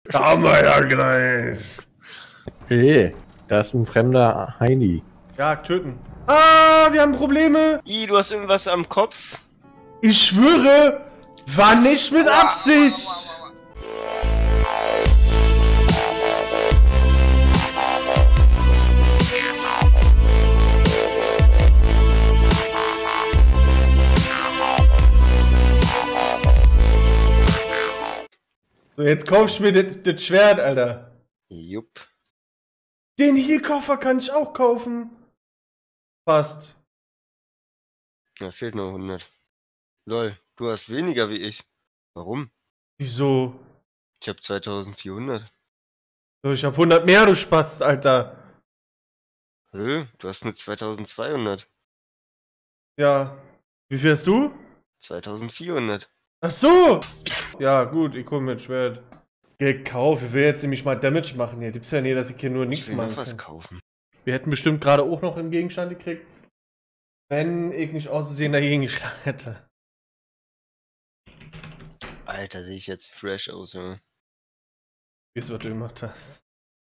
Da haben wir ja gleich. Hey, da ist ein fremder Heini. Ja, töten. Ah, wir haben Probleme. Du hast irgendwas am Kopf. Ich schwöre, war nicht mit Absicht. So, jetzt kaufst du mir das Schwert, Alter. Jupp. Den Heal-Koffer kann ich auch kaufen. Fast. Da fehlt noch 100. Lol, du hast weniger wie ich. Warum? Wieso? Ich hab 2400. So, ich hab 100 mehr, du Spast, Alter. Du hast nur 2200. Ja. Wie viel hast du? 2400. Ach so! Ja, gut, ich komme mit Schwert. Gekauft, ich will jetzt nämlich mal Damage machen hier. Gibt's ja nicht, dass ich hier nur Ich nichts will machen noch was kann. kaufen. Wir hätten bestimmt gerade auch noch einen Gegenstand gekriegt, wenn ich nicht auszusehen dagegen geschlagen hätte. Alter, sehe ich jetzt fresh aus, Junge. Weißt du, was du gemacht hast?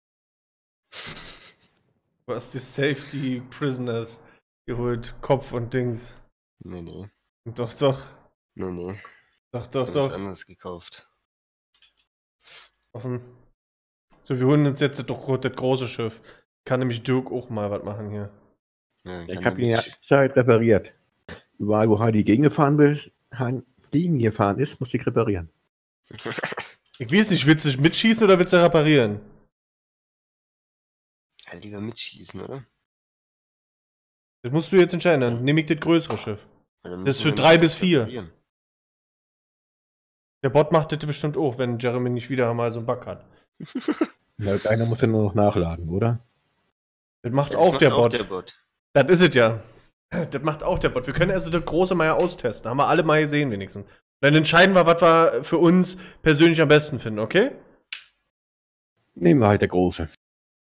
Du hast die Safety Prisoners geholt. Kopf und Dings. Nee, nee. Doch, doch. Nee, nee. Doch, Ich doch, hab was doch. anderes gekauft. Offen. So, wir holen uns jetzt doch das große Schiff. Kann nämlich Dirk auch mal was machen hier. Ja, Ich kann hab ihn ja nämlich- Zeit repariert. Überall, wo Heidi gegengefahren ist, musste ich reparieren. Ich weiß nicht, willst du mitschießen oder willst du reparieren? Halt lieber mitschießen, oder? Das musst du jetzt entscheiden, dann nehme ich das größere Schiff. Weil dann Das ist müssen für wir 3 nicht bis 4. reparieren. Der Bot macht das bestimmt auch, wenn Jeremy nicht wieder mal so einen Bug hat. Na, einer muss ja nur noch nachladen, oder? Das macht Das auch macht der auch Bot. der Bot. Das ist es ja. Das macht auch der Bot. Wir können also das große mal ja austesten. Haben wir alle mal gesehen wenigstens. Dann entscheiden wir, was wir für uns persönlich am besten finden, okay? Nehmen wir halt der Große. Wir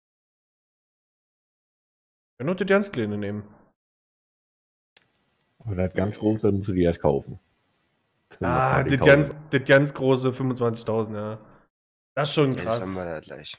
können auch das ganz kleine nehmen. Oder das ganz Große musst du dir erst kaufen. Ah, das ganz große 25.000, ja. Das ist schon Ja, das krass. haben wir da gleich.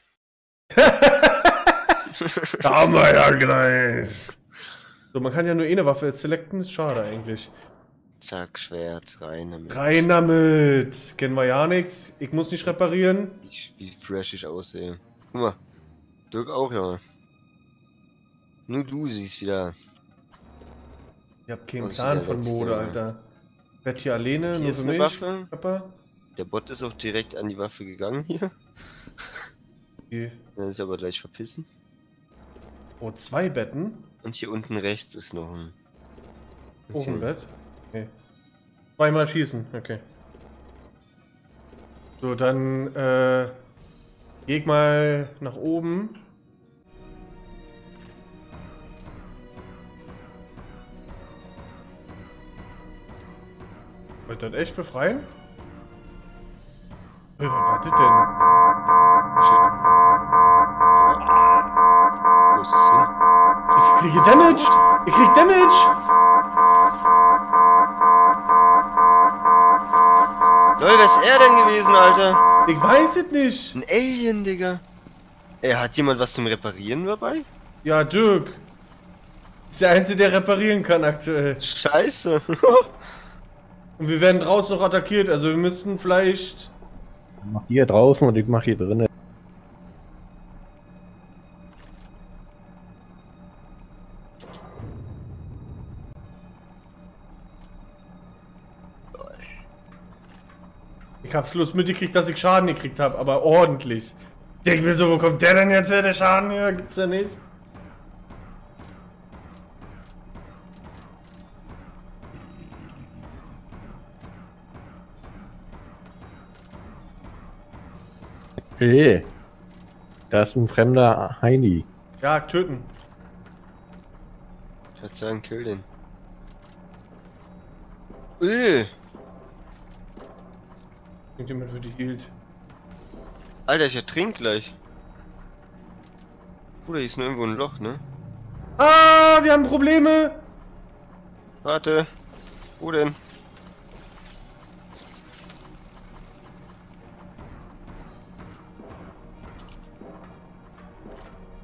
Da haben wir ja gleich. So, man kann ja nur eine Waffe selecten, ist schade eigentlich. Zack, Schwert, rein damit. Rein damit. Kennen wir ja nichts. Ich muss nicht reparieren. Wie fresh ich aussehe. Guck mal. Dirk auch, Junge. Nur du siehst wieder. Ich hab keinen Und Plan der von letzte, Mode, ja. Alter. Ich werd hier alleine, Hier nur ist für eine mich. Waffe. Papa. Der Bot ist auch direkt an die Waffe gegangen hier. Okay. Dann ist aber gleich verpissen. Oh, 2 Betten. Und hier unten rechts ist noch ein. Auch ein Bett. Okay. Zweimal schießen, okay. So, dann, geh ich mal nach oben. Wollt ihr das echt befreien? Was war das denn? Shit. Wo ist das hin? Ich kriege Damage! Ich krieg Damage! Lol, wer ist er denn gewesen, Alter? Ich weiß es nicht. Ein Alien, Digga. Ey, hat jemand was zum Reparieren dabei? Ja, Dirk. Ist der Einzige, der reparieren kann aktuell. Scheiße. Und wir werden draußen noch attackiert, also wir müssten vielleicht... Mach die hier draußen und ich mach hier drinnen. Ich hab's bloß mitgekriegt, dass ich Schaden gekriegt habe, aber ordentlich. Ich denk mir so, wo kommt der denn jetzt her, der Schaden hier? Gibt's ja nicht. Hey, da ist ein fremder Heini. Ja, töten. Ich würde sagen, kill den. Irgendjemand für die hielt. Alter, ich ertrink gleich. Bruder, hier ist nur irgendwo ein Loch, ne? Ah, wir haben Probleme. Warte. Wo denn?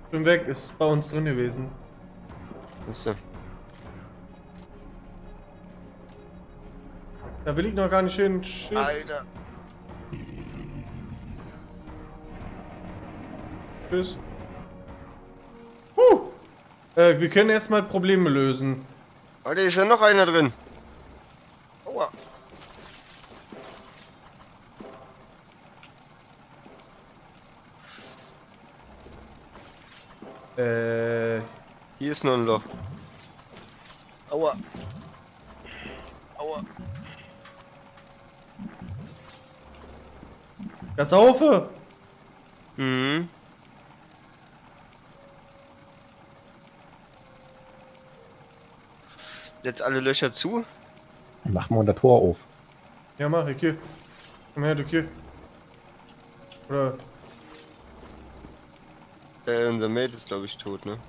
Bin weg, ist bei uns drin gewesen. Achso. Da will ich noch gar nicht hin. Shit. Alter. Tschüss. Wir können erstmal Probleme lösen. Alter, ist ja noch einer drin. Aua. Hier ist noch ein Loch. Aua. Aua. Das Saufe! Mhm. Jetzt alle Löcher zu. Mach mal das Tor auf. Ja, mach ich hier. Komm her, du hier. Oder. Unser Mate ist glaube ich tot, ne?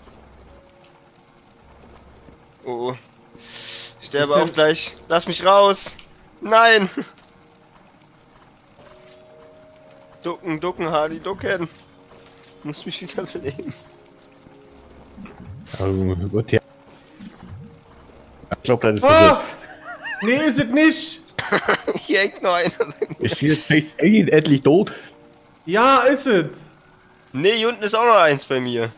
Oh, oh. Ich sterbe Bisschen- auch gleich. Lass mich raus! Nein! Ducken, ducken, Hardy, ducken! Muss mich wieder beleben. Also, gut, ja. Ich glaube, das ist Ah! Nee, ist es nicht! Hier hängt noch einer. Ist jetzt endlich tot? Ja, ist es! Ne, hier unten ist auch noch eins bei mir.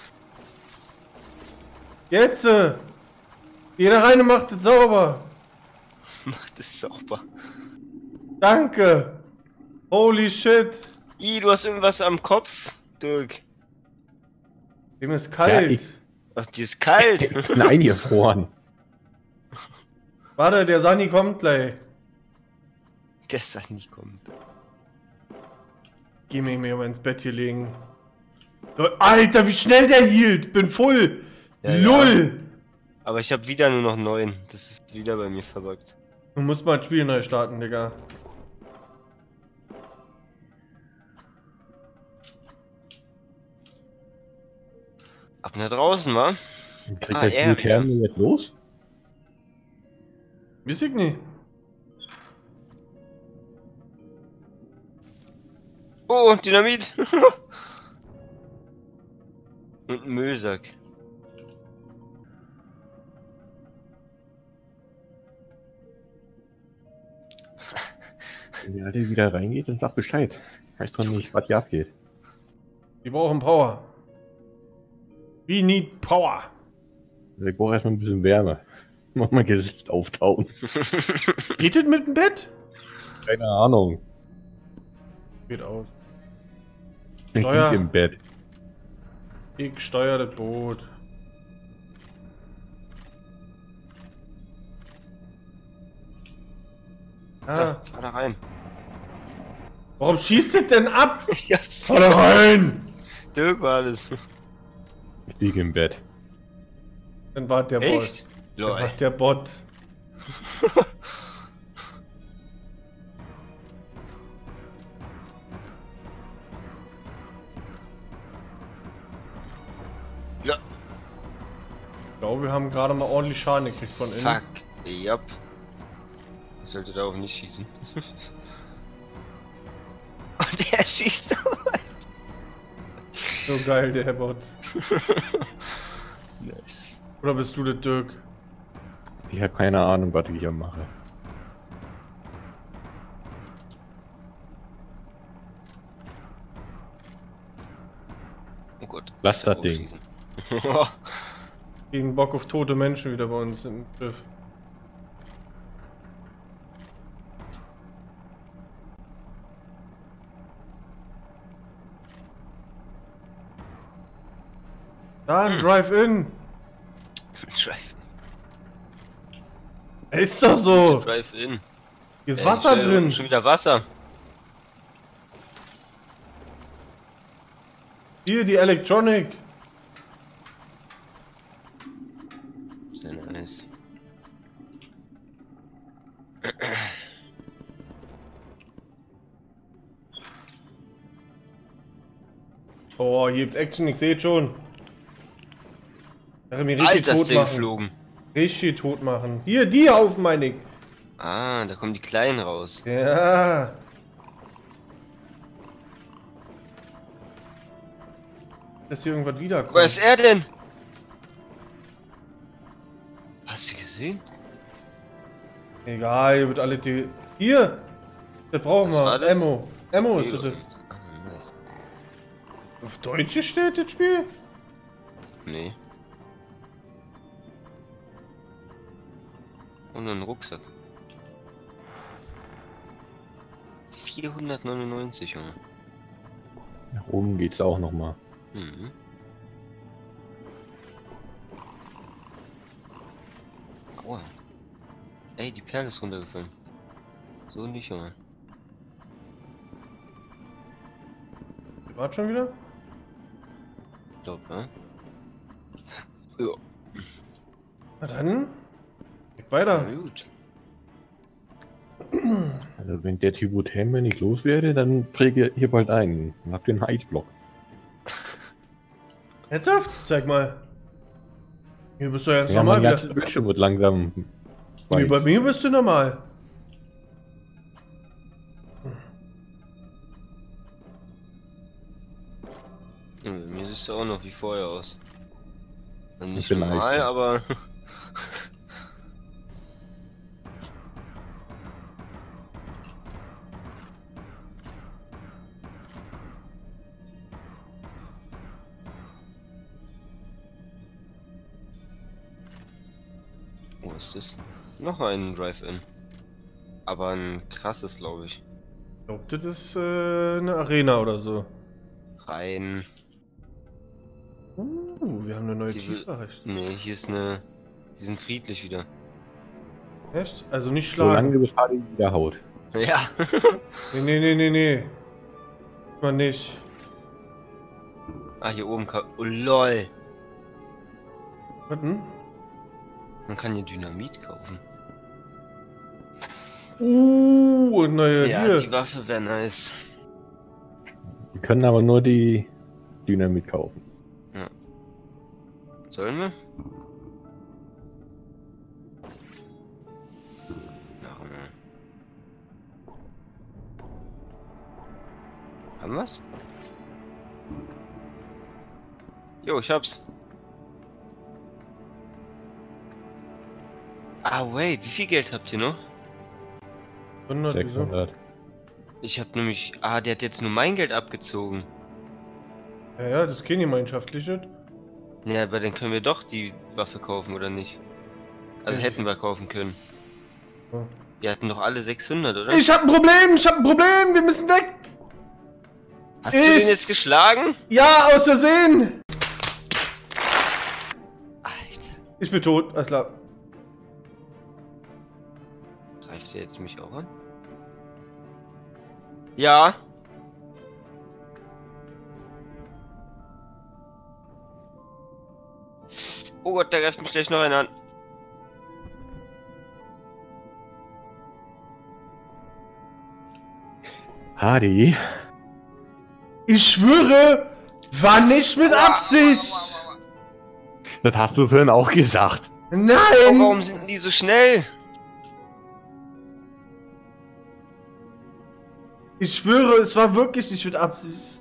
Jetzt! Geh da rein und macht es sauber! Macht es sauber. Danke! Holy shit! Du hast irgendwas am Kopf, Dirk. Dem ist kalt! Ja, Ach, die ist kalt. Nein, hier vorn. Warte, der Sani kommt gleich. Der sagt nicht kommt. Geh mir mal ins Bett hier legen. Alter, wie schnell der hielt! Bin voll! Ja, LOL! Aber ich habe wieder nur noch 9. Das ist wieder bei mir verrückt. Du musst mal ein Spiel neu starten, Digga. Ab nach draußen, wa? Kriegt Ah, der er gute Kerl jetzt los? Weiß ich nicht. Oh, Dynamit! Und ein Müllsack. Wenn der Alte wieder reingeht, dann sag Bescheid. Heißt doch nicht, was hier abgeht. Wir brauchen Power. We need Power. Also ich brauche erstmal ein bisschen Wärme. Mach mein Gesicht auftauen. Geht das mit dem Bett? Keine Ahnung. Geht aus. Ich Steuer. lieg im Bett. Ich steuere das Boot. Da, fahr da rein. Warum schießt es denn ab? Ich hab's Fahr da rein! Dirk war das. Ich liege im Bett. Dann war der Bot. Echt? Dann war Lol. der Bot. Ja. Ich glaube, wir haben gerade mal ordentlich Schaden gekriegt von innen. Fuck. Yep. Ich sollte darauf nicht schießen. Und er schießt so weit. So geil, der Bot. Nice. Oder bist du der Dirk? Ich habe keine Ahnung, was ich hier mache. Oh Gott. Lass das Ding. Schießen. Gegen Bock auf tote Menschen wieder bei uns im Schiff. Da, ein Drive-In! Drive. Ist doch so! Drive-in. Hier ist Wasser drin! Schon wieder Wasser. Hier, die Electronic! Sehr nice. Oh, hier gibt's Action, ich sehe schon. Ich mir richtig Alter, ist tot der machen. geflogen. Richtig tot machen. Hier, die auf, meine ich. Ah, da kommen die Kleinen raus. Ja. dass hier irgendwas wiederkommt. Wo ist er denn? Hast du gesehen? Egal, hier wird alle die. Hier! Das brauchen Was wir. war das? Ammo. Ammo ist das. Ah, nice. Auf Deutsch steht das Spiel? Nee. Und ein Rucksack. 499, Junge. Nach oben geht's auch nochmal. Mhm. Aua. Ey, die Perle ist runtergefallen. So nicht, Junge. Wart schon wieder? Ich glaub, ne? Ja. Na dann. Geht weiter. Na gut. Also wenn der Typ Helme nicht los werde, dann träge hier bald ein. Dann habt ihr einen Eisblock. Ernsthaft? Zeig mal. Hier bist du ja ganz Ja, normal mein wieder. ganzes Bildschirm wird langsam Nee, bei weiß. mir bist du normal. Ja, bei mir siehst du auch noch wie vorher aus. Also nicht Vielleicht. normal, aber... Wo ist das? Noch ein Drive-In. Aber ein krasses, glaube ich. Ich glaube, das ist eine Arena oder so. Rein. Wir haben eine neue Sie will- Tiefe erreicht. Nee, hier ist eine. Die sind friedlich wieder. Echt? Also nicht Solange schlagen. bis Hardy wieder haut. Ja. Nee. Man nicht. Ah, hier oben kann. Oh lol. Was denn? Man kann hier Dynamit kaufen. Neue Ja, hier. die Waffe wäre nice. Wir können aber nur die Dynamit kaufen. Sollen wir? Machen wir. Haben wir's? Jo, ich hab's. Ah, wait, wie viel Geld habt ihr noch? 100, wieso? 600. Ich hab nämlich. Ah, der hat jetzt nur mein Geld abgezogen. Ja, das ist kein gemeinschaftliches. Ja, aber dann können wir doch die Waffe kaufen, oder nicht? Also Ich- hätten wir kaufen können. Ja. Die hatten doch alle 600, oder? Ich hab ein Problem, wir müssen weg! Hast du den jetzt geschlagen? Ja, aus Versehen! Alter. Ich bin tot, alles klar. Greift der jetzt mich auch an? Ja. Oh Gott, der greift mich gleich noch einer an. Hardy? Ich schwöre, war nicht mit Absicht! Das hast du vorhin auch gesagt. Oh, Nein! warum sind die so schnell? Ich schwöre, es war wirklich nicht mit Absicht.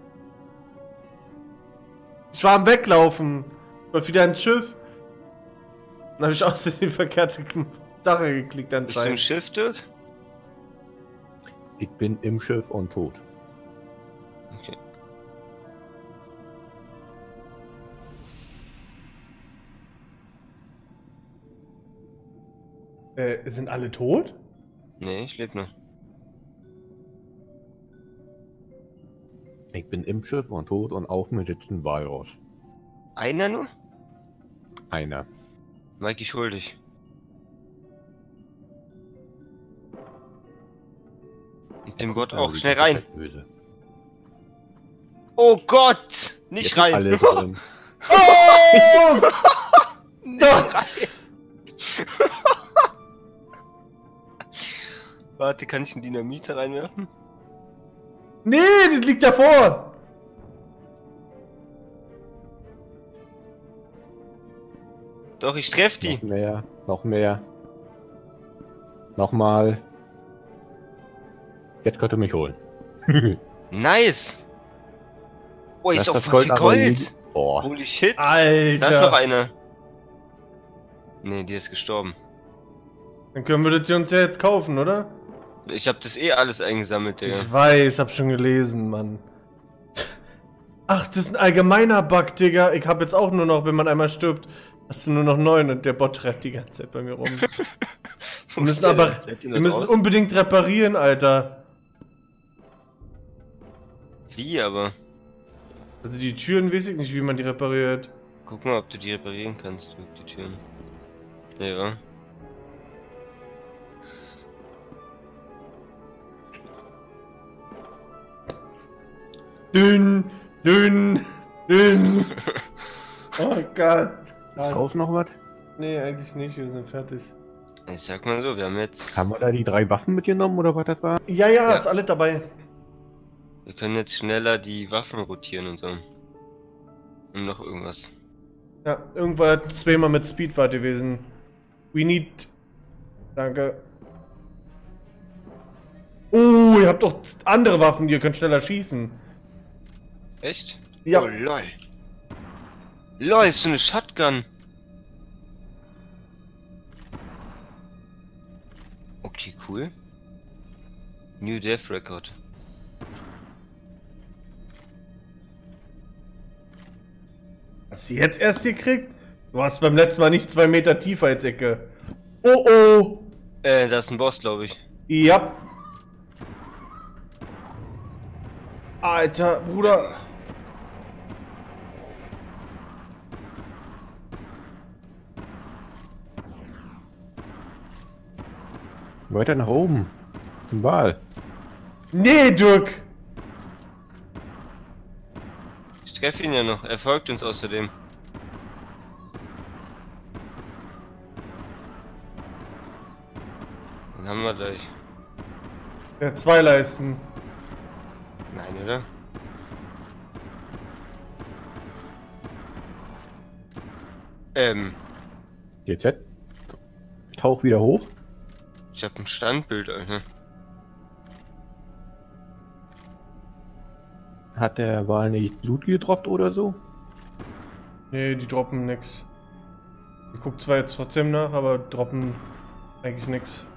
Ich war am Weglaufen. War wieder ins Schiff. Dann habe ich aus die verkehrte Sache geklickt Bist du im anscheinend. Schiff, Dirk? Ich bin im Schiff und tot. Okay. Sind alle tot? Nee, ich lebe noch. Ich bin im Schiff und tot und auf mir sitzt ein Walross. Einer nur? Einer. Mikey schuldig. Und den Bot auch. Also, Schnell die sind rein. halt Böse. Oh Gott! Nicht Jetzt rein! alle drin. Oh! Nicht rein! Warte, kann ich einen Dynamit reinwerfen? Nee, das liegt davor! Doch, ich treff die. Noch mehr, noch mehr. Nochmal. Jetzt könnt ihr mich holen. Nice! Oh, Das ist auch das fucking aber Gold. nie- Boah. Holy shit. Alter. Da ist noch einer. Nee, die ist gestorben. Dann können wir das uns ja jetzt kaufen, oder? Ich hab das eh alles eingesammelt, Digga. Ich weiß, hab schon gelesen, Mann. Ach, das ist ein allgemeiner Bug, Digga. Ich hab jetzt auch nur noch, wenn man einmal stirbt, hast du nur noch 9 und der Bot rennt die ganze Zeit bei mir rum. Wir müssen aber, wir müssen unbedingt reparieren, Alter. Wie, aber? Also die Türen weiß ich nicht, wie man die repariert. Guck mal, ob du die reparieren kannst, die Türen. Ja. Dünn, dünn, dünn. Oh Gott. Ist drauf noch was? Nee, eigentlich nicht, wir sind fertig. Ich sag mal so, wir haben jetzt... Haben wir da die 3 Waffen mitgenommen oder was das war? Ja, Ja. ist alles dabei. Wir können jetzt schneller die Waffen rotieren und so. Und noch irgendwas. Ja, irgendwann zweimal mit Speed war gewesen. We need... Danke. Oh, ihr habt doch andere Waffen, ihr könnt schneller schießen. Echt? Ja. Oh, lol. Lol, ist so eine Shotgun. Okay, cool. New Death Record. Hast du jetzt erst gekriegt? Du hast beim letzten Mal nicht 2 Meter tiefer als Ecke. Oh oh. Da ist ein Boss, glaube ich. Ja. Alter, Bruder. Weiter nach oben. Zum Wal. Nee, Dirk. Ich treffe ihn ja noch. Er folgt uns außerdem. Den haben wir gleich. Ja, 2 Leisten. Nein, oder? GZ. Tauch wieder hoch. Ich hab ein Standbild, Alter. Hat der Wal nicht Blut gedroppt oder so? Nee, die droppen nix. Ich guck zwar jetzt trotzdem nach, aber droppen eigentlich nix.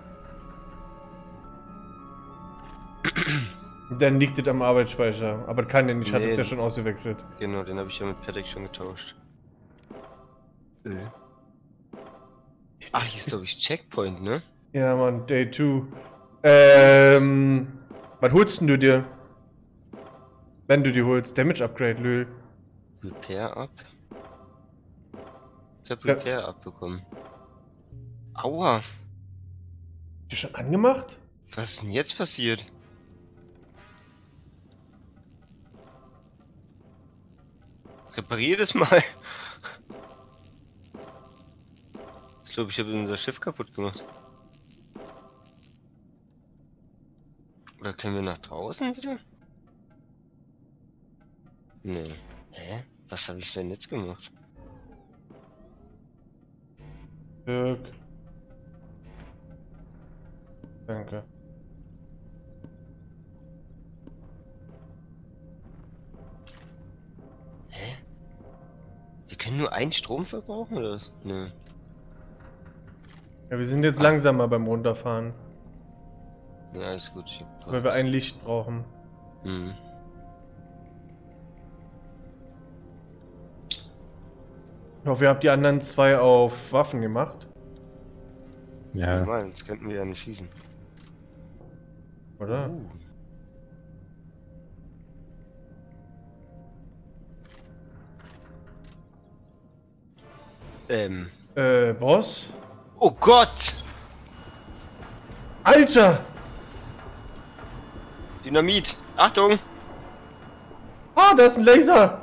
Dann liegt es am Arbeitsspeicher. Aber kann ja nicht, ich hatte es ja schon ausgewechselt. Genau, den habe ich ja mit Patek schon getauscht. Ach, hier ist glaube ich Checkpoint, ne? Ja, Mann, Day 2. Was holst denn du dir? Wenn du die holst. Damage Upgrade, Lül. Repair up? Ich hab Ja. Repair abbekommen. Aua! Die schon angemacht? Was ist denn jetzt passiert? Reparier das mal! Ich glaube, ich habe unser Schiff kaputt gemacht. Oder können wir nach draußen wieder? Nee. Hä? Was habe ich denn jetzt gemacht? Dirk. Danke. Hä? Wir können nur einen Strom verbrauchen oder was? Nö. Ja, wir sind jetzt langsamer beim Runterfahren. Ja, alles gut. Ich hab Weil wir ein Licht brauchen. Mhm. Ich hoffe, ihr habt die anderen 2 auf Waffen gemacht. Ja. Normal, jetzt könnten wir ja nicht schießen. Oder? Boss? Oh Gott! Alter! Dynamit! Achtung! Ah, da ist ein Laser!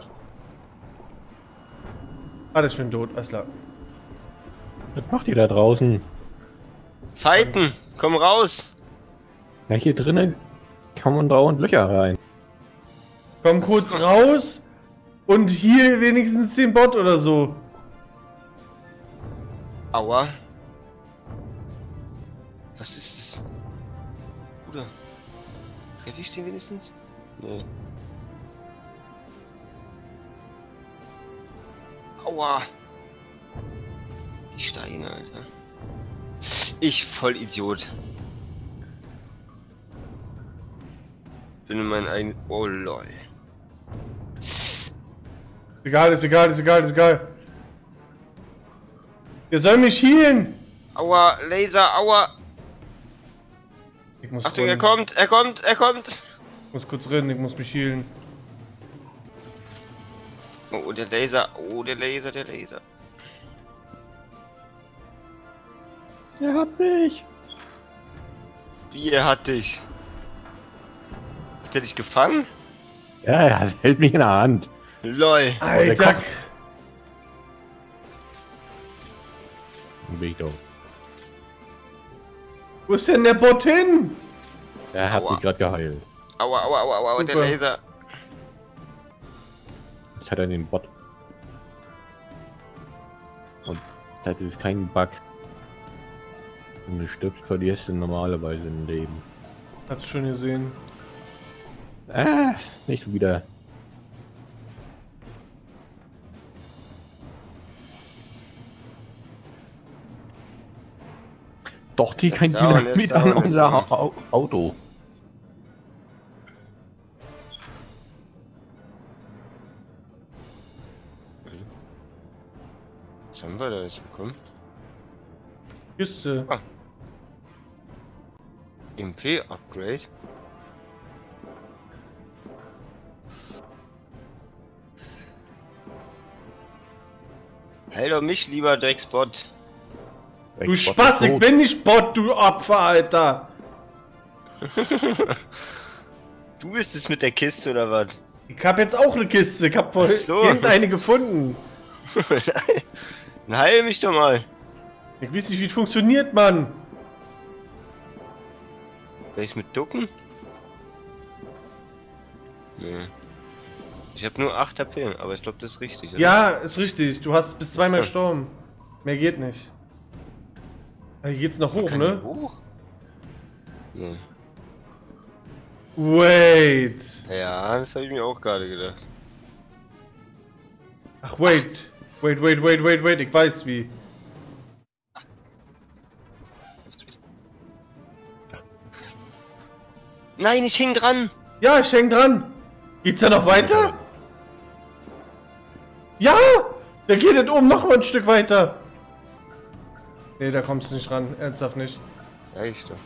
Ah, ich bin tot, alles klar. Was macht ihr da draußen? Fighten! Komm raus! Ja, hier drinnen kann man dauernd Löcher rein. Komm kurz raus und hier wenigstens den Bot oder so. Aua! Was ist das? Bruder. Treffe ich den wenigstens? Nee. Aua. Die Steine, Alter. Ich Vollidiot. Bin in meinen eigenen... Oh, lol. Egal, ist egal, ist egal, ist egal. Ihr sollt mich healen! Aua, Laser, aua. Ich muss Achtung, rennen. er kommt. Ich muss kurz rennen, ich muss mich healen. Oh, der Laser, der Laser. Er hat mich. Wie, er hat dich? Hat er dich gefangen? Ja, er hält mich in der Hand. LOL. Alter! Bin ich doch. Wo ist denn der Bot hin? Er hat Aua. mich gerade geheilt. Aua, der Super. Laser. Jetzt hat er den Bot. Und das ist kein Bug. Wenn du stirbst, verlierst du normalerweise im Leben. Hast du schon gesehen. Nicht so wieder. Doch, die kein dauern, Dynamit lässt an dauern, unser lässt Auto. Was haben wir da jetzt bekommen? Küste. MP-Upgrade? Heil doch mich, lieber Drecksbot. Du Spaß, ich bin nicht Bot, du Opfer, Alter! Du bist es mit der Kiste oder was? Ich hab jetzt auch eine Kiste, ich hab vorhin Ach so. eine gefunden. Dann heil mich doch mal. Ich weiß nicht, wie es funktioniert, Mann. Soll ich mit ducken? Nee. Ich habe nur 8 HP, aber ich glaube, das ist richtig, oder? Ja, ist richtig. Du hast bis zweimal So. gestorben. Mehr geht nicht. Ah, hier geht's noch hoch, Kann ne? die hoch? Nee. Wait. Ja, das habe ich mir auch gerade gedacht. Ach, wait. Wait. Ich weiß wie. Nein, ich hing dran! Ja, ich häng dran. Geht's da noch weiter? Ja! Da geht es oben noch mal ein Stück weiter. Nee, da kommst du nicht ran. Ernsthaft nicht. Sag ich doch.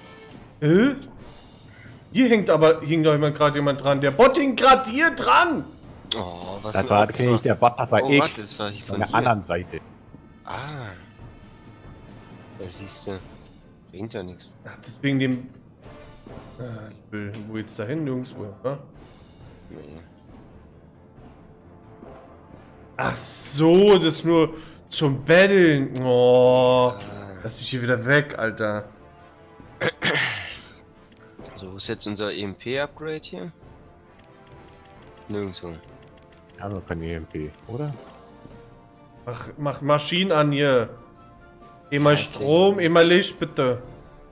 Hier hing doch gerade jemand dran. Der Bot hing gerade hier dran. Oh, was Das ein war Opfer. nicht der Bot, das war Oh, ich. warte, das war ich Von von der hier. anderen Seite. Ah. Ja, siehst du. Bringt ja nichts. Ach, deswegen dem... wo geht's da hin, Jungs? Ja? Nee. Ach so, das ist nur zum Battlen. Oh, lass mich hier wieder weg, Alter. So, wo ist jetzt unser EMP-Upgrade hier? Nirgendwo. Ja, noch kein EMP, oder? Mach Maschinen an hier. Immer Strom, immer Licht, bitte.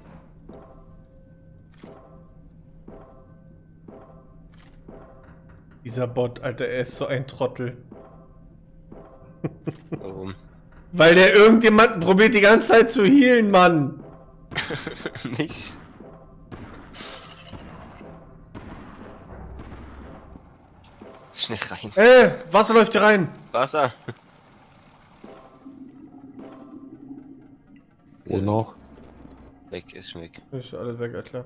Dieser Bot, Alter, er ist so ein Trottel. Warum? Weil der irgendjemanden probiert die ganze Zeit zu healen, Mann. Nicht? Schnell rein. Wasser läuft hier rein. Wasser. Wo noch? Weg, ist schon weg. Ist alles weg, ja klar.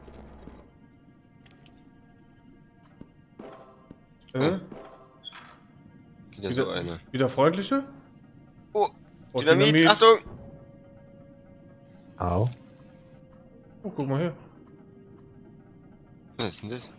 Wieder so eine. Wieder freundliche? Oh, Oh, Dynamit, Achtung! Au. Oh, guck mal her. Was ist denn das?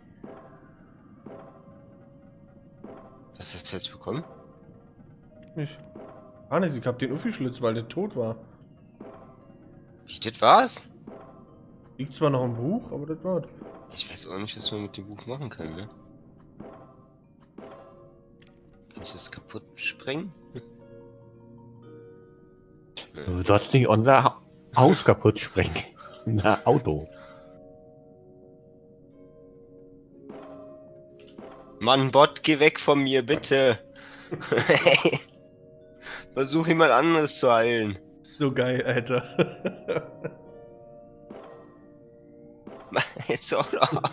Was hast du jetzt bekommen? Nicht. Ah, ne, ich hab den Uffi-Schlitz, weil der tot war. Wie, das war's? Liegt zwar noch im Buch, aber das war's. Ich weiß auch nicht, was man mit dem Buch machen kann, ne? Kann ich das kaputt sprengen? Du sollst nicht unser Haus kaputt sprengen. Na, Auto. Mann, Bot, geh weg von mir, bitte! Hey. Versuch jemand anderes zu heilen. So geil, Alter. Jetzt auch noch ab.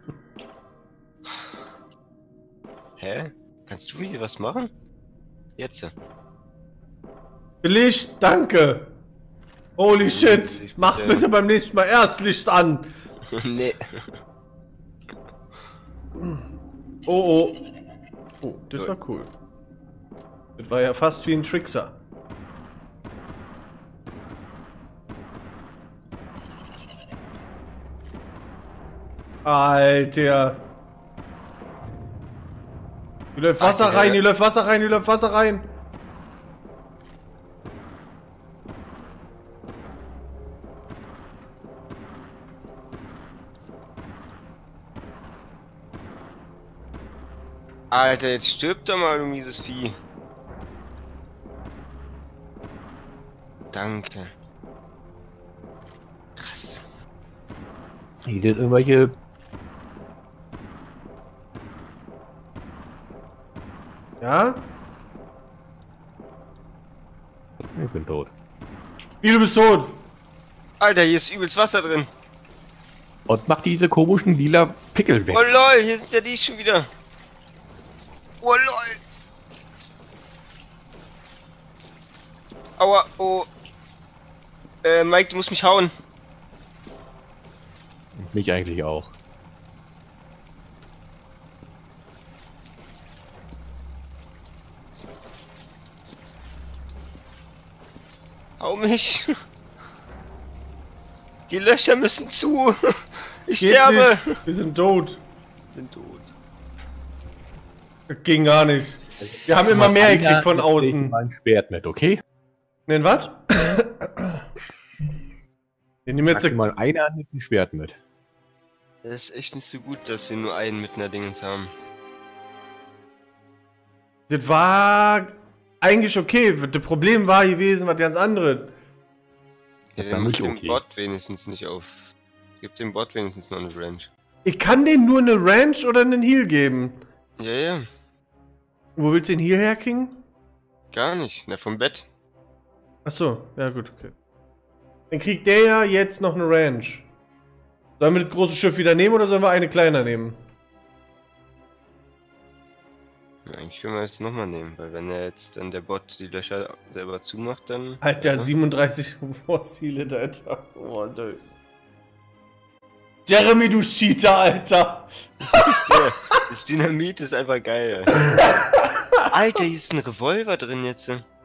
Hä? Kannst du hier was machen? Jetzt. Licht, danke. Holy shit. Mach bitte beim nächsten Mal erst Licht an. Nee. Oh, oh. Oh, das war cool. Das war ja fast wie ein Trickser. Alter. Hier läuft Wasser Alter, rein, hier läuft Wasser rein, hier läuft Wasser rein. Alter, jetzt stirbt doch mal, du mieses Vieh. Danke. Krass. Hier sind irgendwelche. Ja? Ich bin tot. Wie, du bist tot? Alter, hier ist übelst Wasser drin. Und mach diese komischen lila Pickel weg. Oh lol, hier sind ja die schon wieder. Oh lol. Aua, oh. Mike, du musst mich hauen. Mich eigentlich auch. Hau mich. Die Löcher müssen zu. Ich Geht sterbe. nicht. Wir sind tot. Bin tot. Das ging gar nicht. Wir haben immer mehr gekriegt von außen. Mein Schwert mit, okay? Nen was? Wir nehmen jetzt Mal einer mit dem Schwert mit. Das ist echt nicht so gut, dass wir nur einen mit einer Dingens haben. Das war eigentlich okay. Das Problem war gewesen, was ganz anderes. Ja, war dann nicht macht den okay. Bot wenigstens nicht auf. Gib dem Bot wenigstens noch eine Range. Ich kann denen nur eine Ranch oder einen Heal geben. Ja, ja. Wo willst du den Heal herkriegen? Gar nicht. Na, vom Bett. Achso, ja gut, okay. Dann kriegt der ja jetzt noch eine Ranch. Sollen wir das große Schiff wieder nehmen oder sollen wir eine kleiner nehmen? Ja, eigentlich können wir es nochmal nehmen, weil wenn er jetzt dann der Bot die Löcher selber zumacht, dann... Alter, Ja. 37 Fossile, Alter. Oh, nö. Jeremy, du Cheater, Alter. Das Dynamit ist einfach geil. Alter, hier ist ein Revolver drin jetzt.